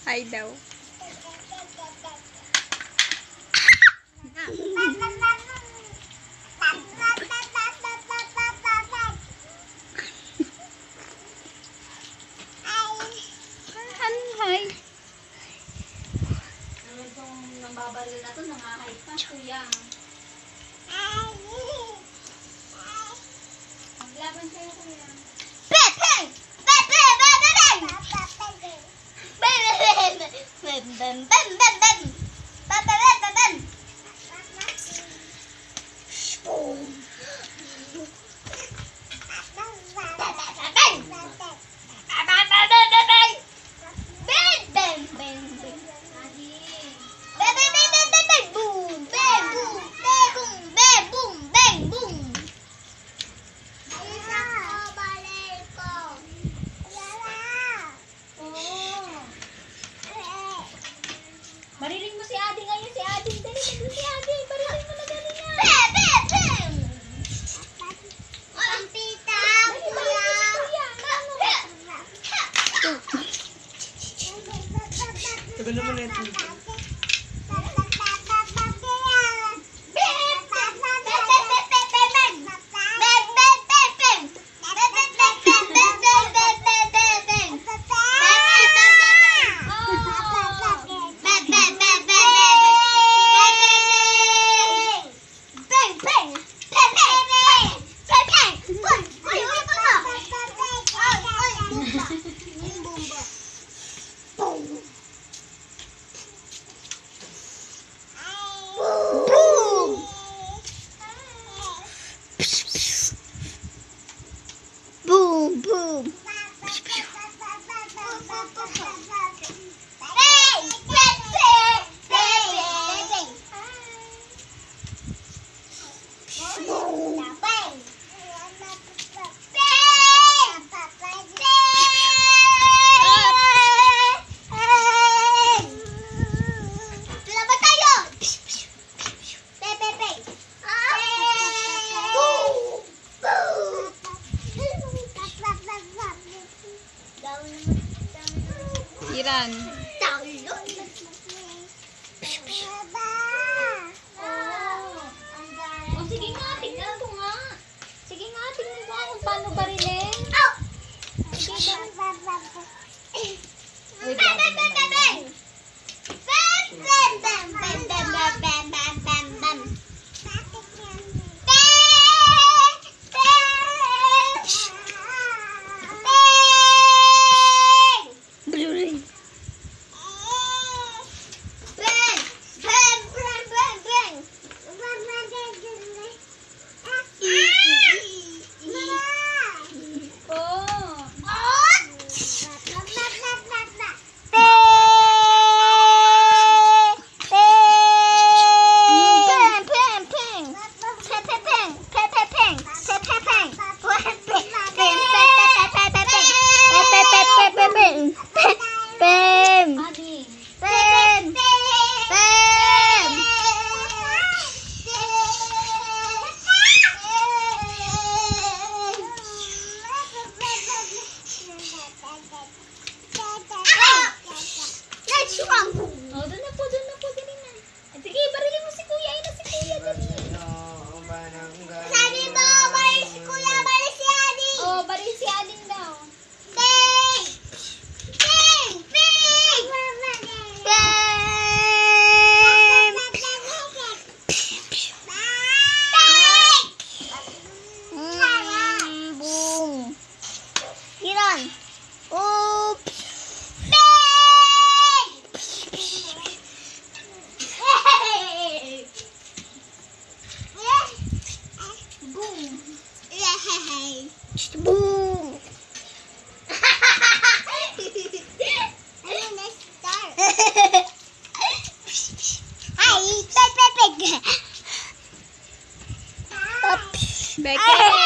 Hi daw. Hi. Itong nambabaril na to, nangahay pa. Kuya. Maglaban kayo, kuya. Bang! Bang! Bang! Bang! Bang! Bang! Bang! Bang! Bang! Bang! Bang! Bang! Bang! Bang! Bang! Boom! Bariling mo si Adi ngayon, si Adi. Dali, dali si Adi. Bariling mo na dali na. Pampita! Tagal naman na ito. Boom, boom. Iran. Oh, sige nga, tignan ko nga. Sige nga, tignan ko nga kung paano barilin. Sige ba? Uy, Adi. Oh, doon na po, dali na. Sige, barilin mo si Kuya. Ayun na si Kuya, dali. Sabi mo, balik si Kuya, balik si Adi. Oh, baril si Ading daw. Bang! Bang! Bang! Bang! Boom! Iran! Oops! Bang! Boom! Boom! Hi, peg, peg, peg. Becky.